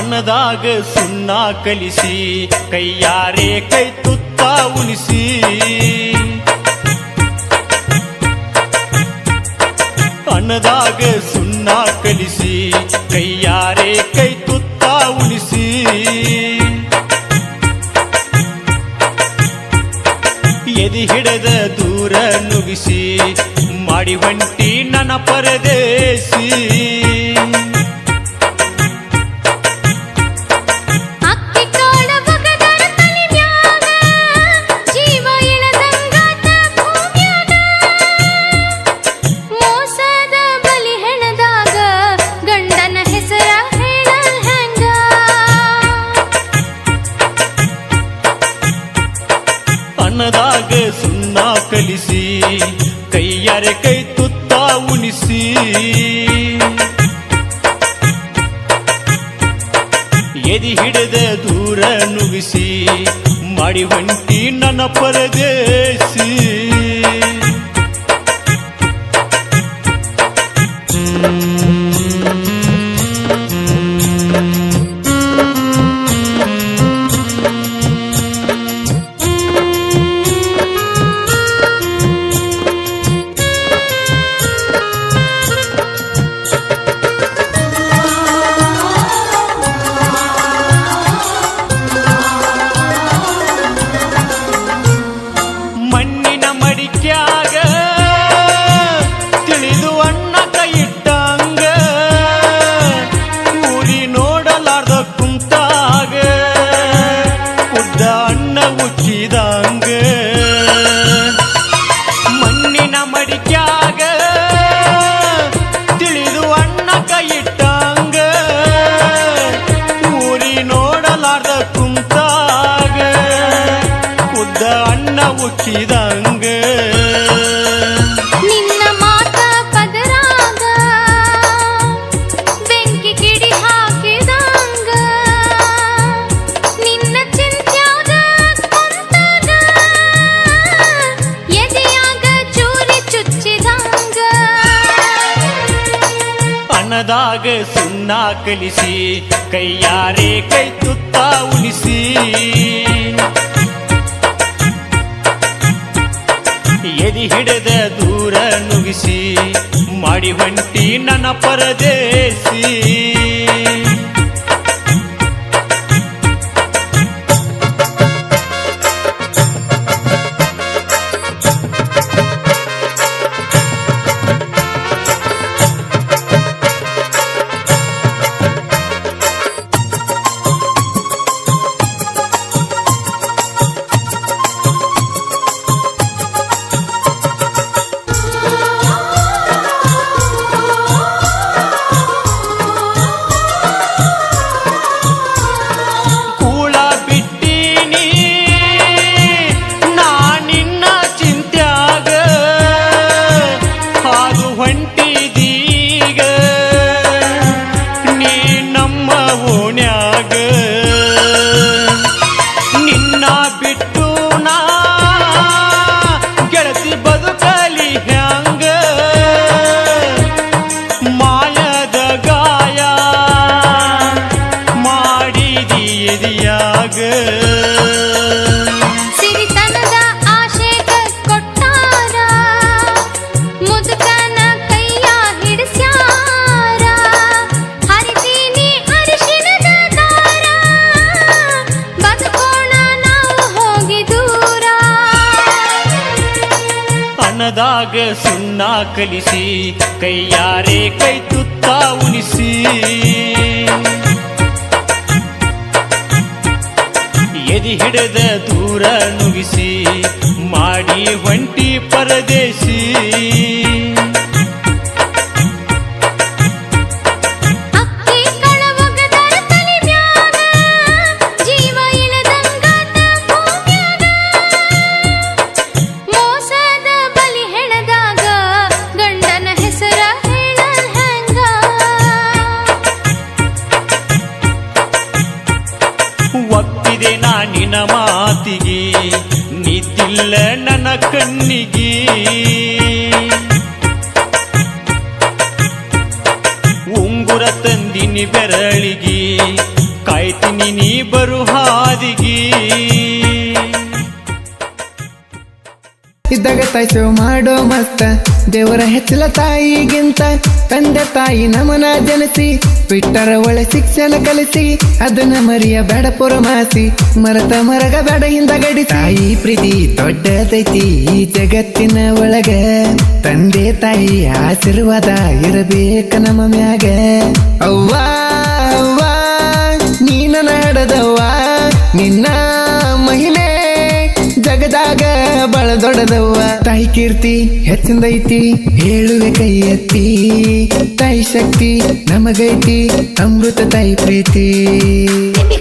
ಅನ್ನದಾಗ ಸುಣ್ಣ ಕಲಿಸಿ ಕೈಯಾರೆ ಕೈ ತುತ್ತ ಉಣಿಸಿ ಅನ್ನದಾಗ ಸುಣ್ಣ ಕಲಿಸಿ ಕೈಯಾರೆ ಕೈ ತುತ್ತ ಉಣಿಸಿ ಎದಿ ಹಿಡದ ದೂರ ನುಗ್ಗಿಸಿ ಮಾಡಿ ಹೊಂಟಿ ನನ್ನ ಪರದೇಸಿ ಅನ್ನದಾಗ ಸುಣ್ಣ ಕಲಿಸಿ ಕೈಯಾರೆ ಕೈ ತುತ್ತ ಉಣಿಸಿ ಎದಿ ಹಿಡದ ದೂರ ನುಗ್ಗಿಸಿ ಮಾಡಿ ಹೊಂಟಿ ನನ್ನ ಪರದೇಸಿ ಮಣ್ಣಿನ ಮಡಿಕ್ಯಾಗ ತಿಳಿದು ಅಣ್ಣ ಕೈಯಿಟ್ಟಂಗ ಊರಿ ನೋಡಲಾರ್ದ ಕುಂತಾಗ ಉದ್ದ ಅಣ್ಣ ಉಕ್ಕಿದಂಗ ಅನ್ನದಾಗ ಸುಣ್ಣ ಕಲಿಸಿ ಕೈಯಾರೆ ಕೈ ತುತ್ತ ಉಣಿಸಿ ಎದಿ ಹಿಡದ ದೂರ ನುಗ್ಗಿಸಿ ಮಾಡಿ ಹೊಂಟಿ ನನ್ನ ಪರದೇಸಿ ಸಿರಿತನದ ಆಶೆಗ ಕೊಟ್ಟಾರ ಮುದುಕನ ಕೈಯ ಹಿಡಿಸ್ಯಾರ ಹರಿತೀನಿ ಅರಿಶಿನದ ದಾರ ಬದುಕೋಣ ನಾವು ಹೋಗಿ ದೂರ ಅನ್ನದಾಗ ಸುಣ್ಣ ಕಲಿಸಿ ಕೈಯಾರೆ ಕೈ ತುತ್ತ ಉಣಿಸಿ ಎದಿ ಹಿಡದ ದೂರ ನುಗ್ಗಿಸಿ ಮಾಡಿ ಹೊಂಟಿ ಪರದೇಸಿ ಅಕ್ಕಿ ಕಳವಗದರ ತಲೆ ಮ್ಯಾಗ ಜೀವ ಇಳದಂಗಾತ ಭೂಮ್ಯಾಗ ಮೋಸದ ಬಲಿ ಹೆಣದಾಗ ಗಂಡನ ಹೆಸರ ಹೇಳಲ್ ಹೆಂಗ ಒಪ್ಪಿದೆ ನಿನ್ನ ಮಾತಿಗೆ ನಿದ್ದಿಲ್ಲ ನನ್ನ ಕಣ್ಣಿಗೆ ಉಂಗುರ ತಂದಿನಿ ಬೆರಳಿಗೆ ಕಾಯ್ತೀನಿ ನೀ ಬರು ಹಾದಿಗಿ ಇದ್ದಾಗ ತಾಯಿ ಸೇವೆ ಮಾಡೋ ಮಸ್ತ ದೇವರ ಹೆಚ್ಚಲ ತಾಯಿಗಿಂತ ತಂದೆ ತಾಯಿ ನಮನ ಜನಿಸಿ ಬಿಟ್ಟರ ಒಳ್ಳೆ ಶಿಕ್ಷಣ ಕಲಿಸಿ ಅದನ್ನ ಮರಿಯ ಬೇಡ ಪುರಮಾಸಿ ಮರತ ಮರಗ ಬೇಡ ಹಿಂದ ಗಡಿ ತಾಯಿ ಪ್ರೀತಿ ದೊಡ್ಡದೈತಿ ಈ ಜಗತ್ತಿನ ಒಳಗ ತಂದೆ ತಾಯಿ ಆಶೀರ್ವಾದ ಇರಬೇಕ ನಮ್ಮ ಮ್ಯಾಗ ಅವ್ವ ಅವ್ವ ನೀನ ನಡದವ್ವ ನಿನ್ನ ಮಹಿಮೆ ಜಗದಾಗ ಬಳ ದೊಡ್ಡದವ್ವ ತಾಯಿ ಕೀರ್ತಿ ಹೆಚ್ಚಿಂದೈತಿ ಹೇಳುವೆ ಕೈ ಎತ್ತಿ ತಾಯಿ ಶಕ್ತಿ ನಮಗೈತಿ ಅಮೃತ ತಾಯಿ ಪ್ರೀತಿ